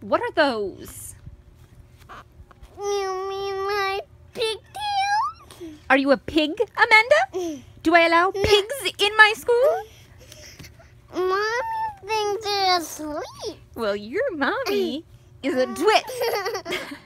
What are those? You mean my pigtail? Are you a pig, Amanda? Do I allow pigs in my school? Mommy thinks they're asleep. Well, your mommy is a twit.